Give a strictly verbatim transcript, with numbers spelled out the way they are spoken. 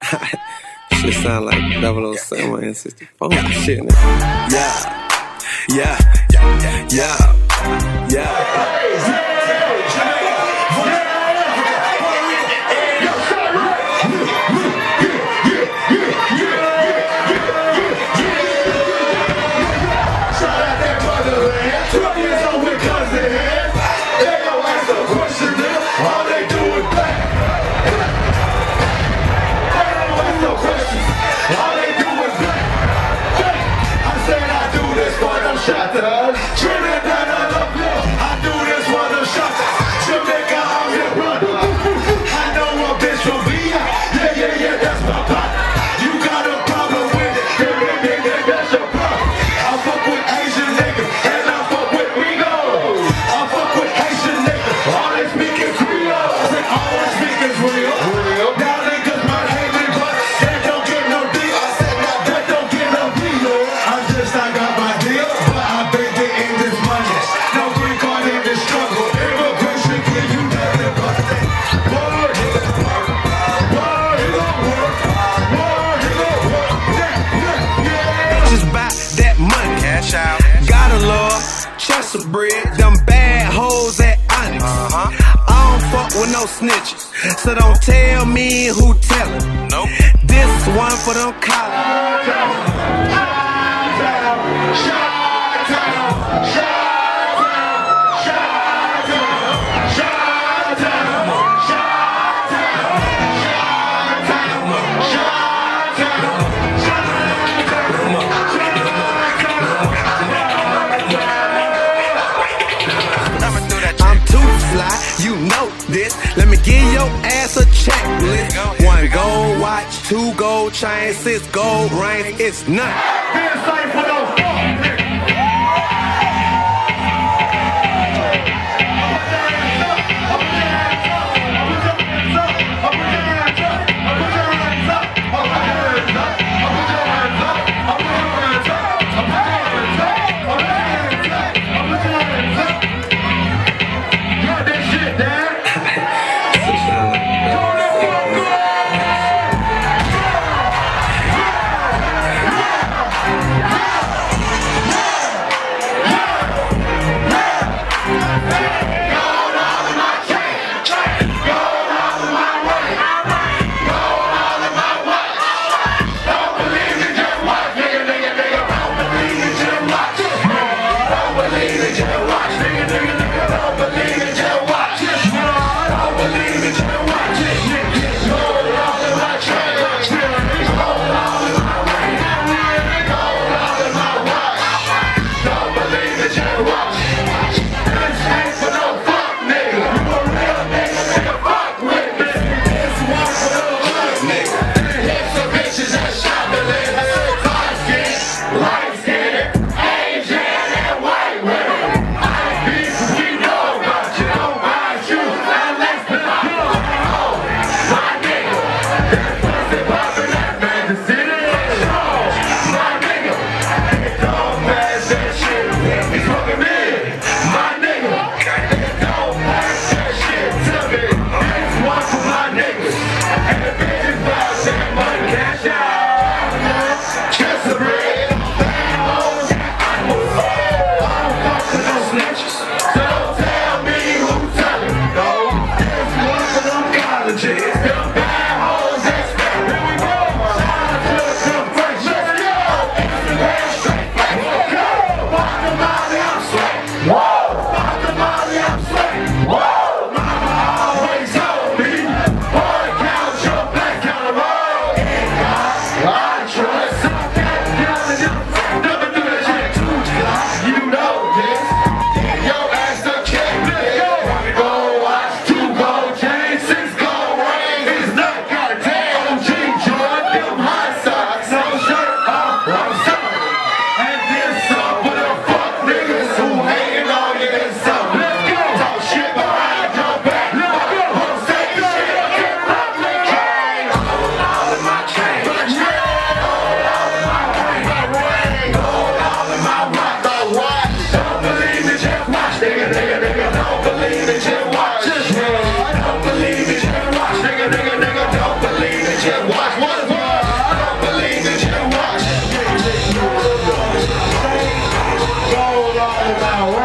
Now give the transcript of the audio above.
Shit sound like double oh seven and sixty-four shit, nigga. Yeah, yeah, yeah, yeah, yeah. Shotters, Trinidad, I love you. I do this for the shotters. Jamaica, I'm your brother. I know a bitch from V I. Yeah, yeah, yeah, that's my partner. You got a problem with it, then, then, then, then that's your problem. I fuck with Asian niggas, and I fuck with Migos. I fuck with Asian niggas, all they speak is Creole. I say all they speak is real. real. Now niggas might hate me, but that don't get no deal. I said now that don't get no deal. I just, I got my deal. Gotta love Chester bread, them bad hoes at Onyx. Uh-huh. I don't fuck with no snitches, so don't tell me who tellin'. Nope. This one for them college. You know this, let me give your ass a checklist. One gold watch, two gold chains, six gold rings, it's nothing. about